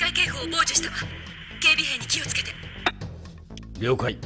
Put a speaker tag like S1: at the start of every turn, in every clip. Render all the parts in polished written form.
S1: 開警報を傍受したわ。警備兵に気をつけて。
S2: 了解。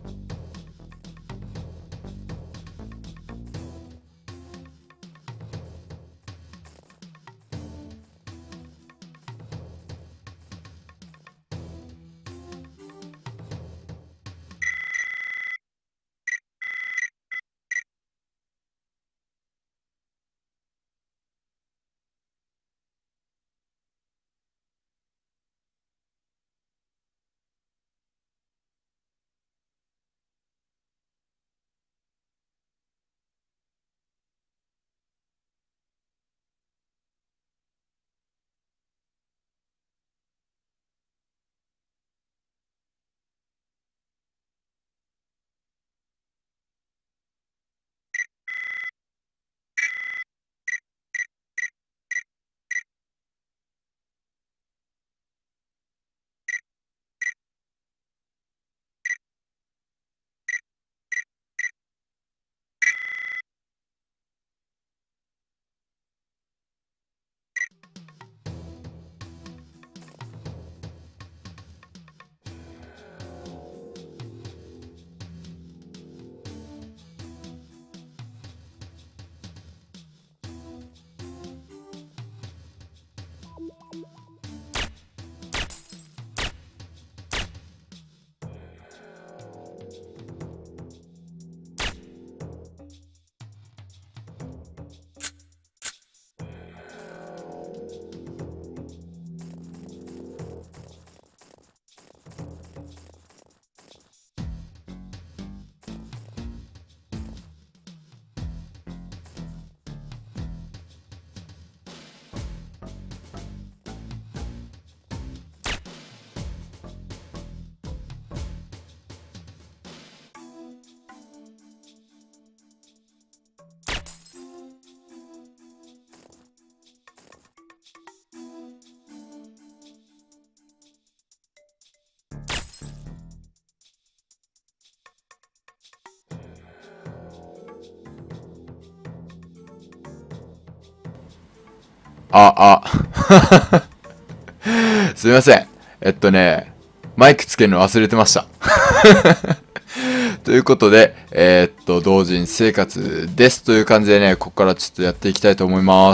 S3: すみません。マイクつけるの忘れてました。ということで、同人生活ですという感じでね、ここからちょっとやっていきたいと思います。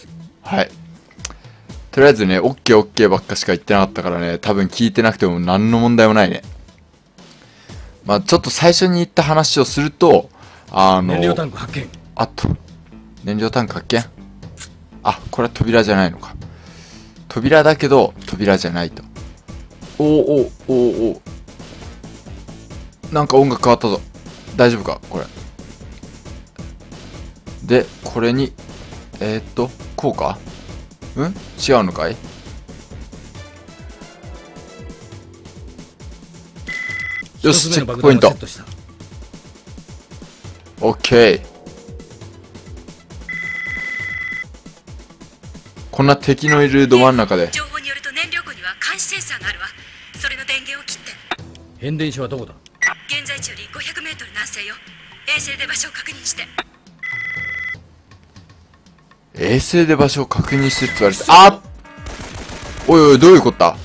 S3: はい。とりあえずね、OK ばっかしか言ってなかったからね、多分聞いてなくても何の問題もないね。まあちょっと最初に言った話をすると、
S2: 燃料タンク発見。
S3: 燃料タンク発見？これは扉じゃないのか。扉だけど、扉じゃないと。なんか音楽変わったぞ。大丈夫かこれ。で、これに、こうか？違うのかい？よし、チェックポイント。オッケー。こんな敵のいるど真ん中で。
S1: 情報によると燃料庫には監視センサーがあるわ。それの電源を切って。
S2: 変電所はどこだ？
S1: 現在地より500メートル南西よ。衛星で場所を確認して。
S3: 衛星で場所を確認してって言われて、おい、どういうことだ？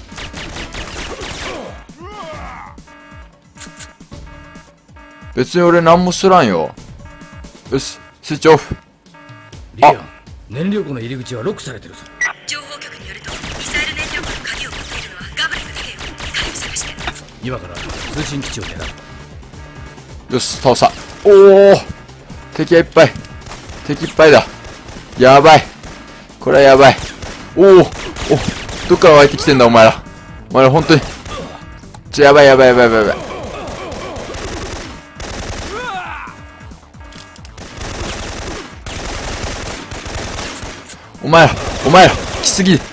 S3: 別に俺何もしとらんよ。よし、スイッチオフ。
S2: リアン、燃料庫の入り口はロックされてるぞ。
S1: 情報局によると、ミサイル燃料庫の鍵を持っているのはガブリングだけよ。鍵を探して。
S2: 今から通信基地を狙う。
S3: よし、倒した。敵がいっぱい。敵いっぱいだ。やばい。これはやばい。どっから湧いてきてんだ、お前ら。お前ら本当に。やばい。お前ら、来すぎ。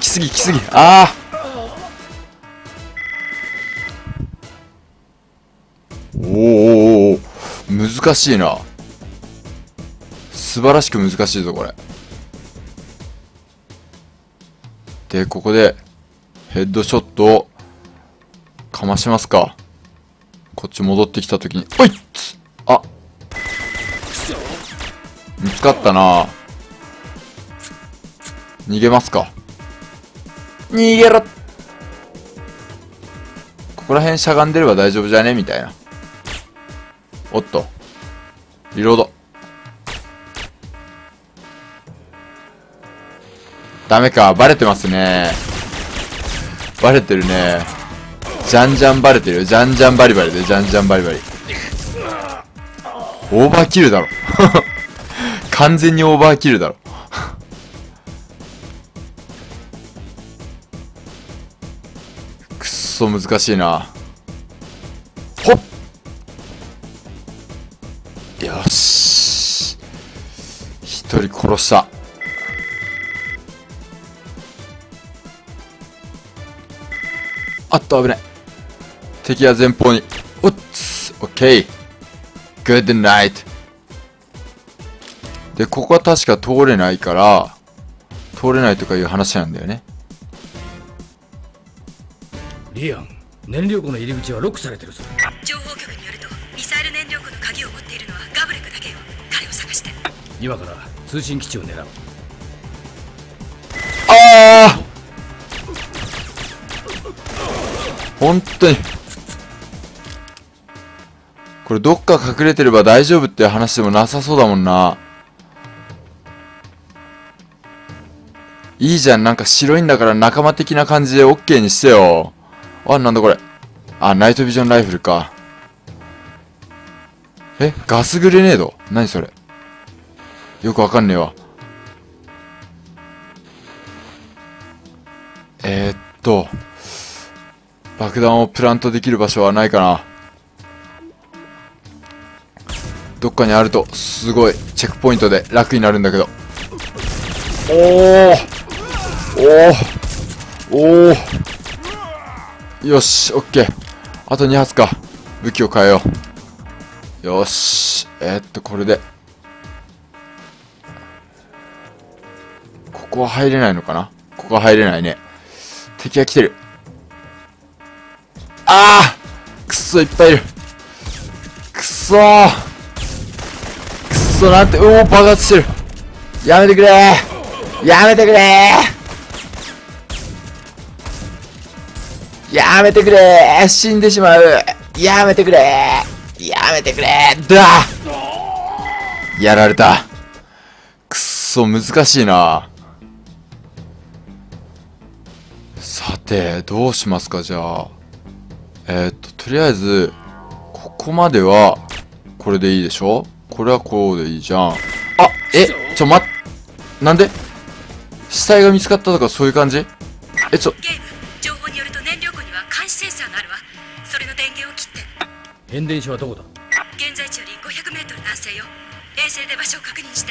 S3: 難しいな。素晴らしく難しいぞ、これ。で、ここで、ヘッドショットを、かましますか。こっち戻ってきたときに、見つかったな。逃げますか。逃げろ。 こら辺しゃがんでれば大丈夫じゃねみたいな。おっと。リロード。ダメか。バレてますね。バレてるね。じゃんじゃんバレてるよ。じゃんじゃんバリバリで、じゃんじゃんバリバリ。オーバーキルだろ。完全にオーバーキルだろ。くっそ難しいな。ほっ、よし。一人殺した。あっと、危ない。敵は前方に。おっつ、オッケー。グッドナイト。で、ここは確か通れないから、通れないとかいう話なんだよね。
S2: リアン、燃料庫の入り口はロックされてるぞ。
S1: 情報局によるとミサイル燃料庫の鍵を持っているのはガブレックだけよ。彼を探して。
S2: 今から通信基地を狙う。
S3: ああ、本当に。これどっか隠れてれば大丈夫って話でもなさそうだもんな。いいじゃん、なんか白いんだから仲間的な感じで OK にしてよ。あ、なんだこれ。あ、ナイトビジョンライフルか。え、ガスグレネード？何それ。よくわかんねえわ。爆弾をプラントできる場所はないかな。どっかにあるとすごいチェックポイントで楽になるんだけど。おおよし、オッケー。あと2発か。武器を変えよう。よし。これでここは入れないのかな。ここは入れないね。敵が来てる。ああ、くっそ、いっぱいいる。くっそー、くっそ、なんて、爆発してる。やめてくれー、やめてくれー、やめてくれー、死んでしまう。やめてくれー、やめてくれー、だー、やられた。くっそ、難しいな。さて、どうしますか、じゃあ。とりあえず、ここまでは、これでいいでしょ？これはこうでいいじゃん。あ、なんで？死体が見つかったとかそういう感じ？
S1: ゲーム、情報によると燃料庫には監視センサーがあるわ。それの電源を切って。
S2: 変電所はどこだ？
S1: 現在地より500メートル南西よ。衛星で場所を確認して。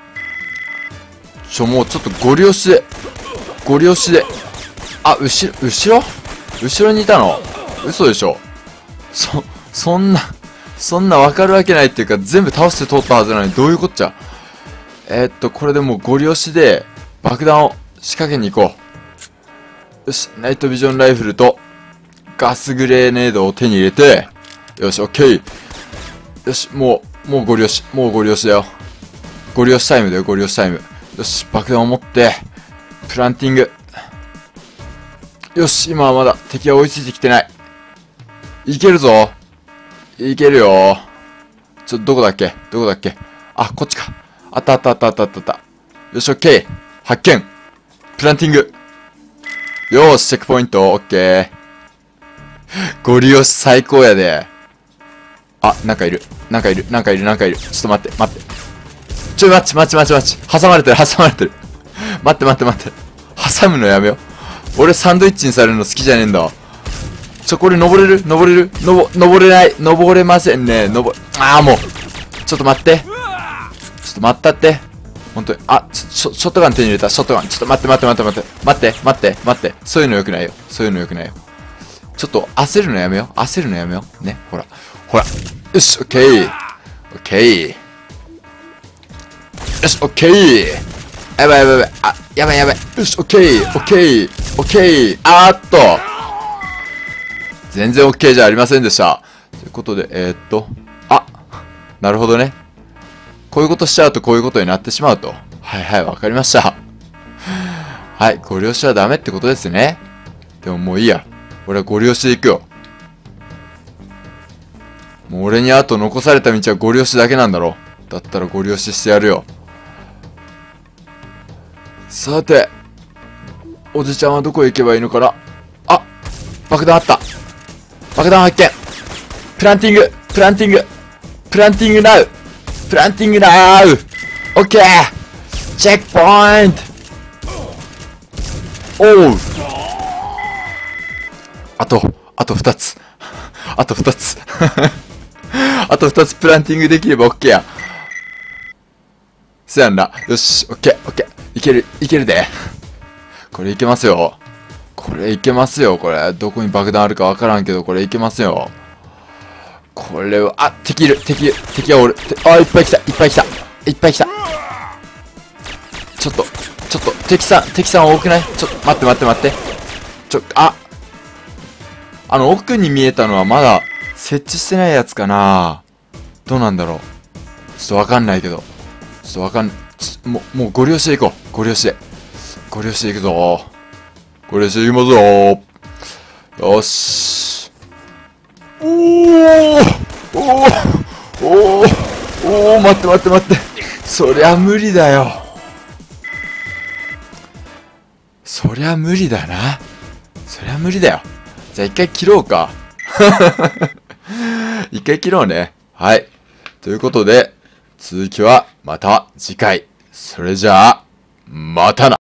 S3: もうちょっとゴリ押しで。あ、後ろにいたの？嘘でしょ。そんなわかるわけないっていうか、全部倒して通ったはずなのに、どういうこっちゃ。これでもうゴリ押しで爆弾を仕掛けに行こう。よし、ナイトビジョンライフルとガスグレネードを手に入れて、よし、オッケー。よし、もうゴリ押しだよ。ゴリ押しタイムだよ、ゴリ押しタイム。よし、爆弾を持って、プランティング。よし、今はまだ敵は追いついてきてない。いけるぞ。いけるよ。どこだっけ？あ、こっちか。あった。よし、オッケー。発見。プランティング。よーし、チェックポイント、オッケー。ゴリ押し最高やで。あ、なんかいる。ちょっと待って。待ち。挟まれてる。待って。挟むのやめよう。俺サンドイッチにされるの好きじゃねえんだわ。これ登れる？登れない。登れませんね。もう。ちょっと待って。ったって。本当に。あ、ショットガン手に入れた。ショットガン。ちょっと待って。そういうの良くないよ。ちょっと焦るのやめよう。ね、ほら。よし、オッケー。よし、オッケー。やばい。あ、やばい。よし、オッケー。あーっと。全然 OK じゃありませんでした。ということで、あ、なるほどね。こういうことしちゃうとこういうことになってしまうと。はい、わかりました。はい、ゴリ押しはダメってことですね。でももういいや。俺はゴリ押しで行くよ。 もう俺にあと残された道はゴリ押しだけなんだろ。だったらゴリ押ししてやるよ。さて、おじちゃんはどこへ行けばいいのかな。あ、爆弾あった。爆弾発見。プランティング、プランティング、プランティングナウ、プランティングナウ。オッケー。チェックポイント。おう。あと2つ。あと2つ。あと2つプランティングできればオッケーや。そやんな。よし、オッケー、オッケー。いけるで。これいけますよ。これいけますよ、これ。どこに爆弾あるかわからんけど、これいけますよ。これは、あ、敵がおる。あ、いっぱい来た。ちょっと、敵さん多くない？ちょっと、待って。奥に見えたのはまだ設置してないやつかな。どうなんだろう。ちょっとわかんないけど。もうゴリ押しで行こう。ゴリ押しで行くぞ。ゴリ押しで行きますぞ。よし。待って。そりゃ無理だよ。そりゃ無理だな。そりゃ無理だよ。じゃあ一回切ろうか。一回切ろうね。はい。ということで、続きはまた次回。それじゃあ、またな。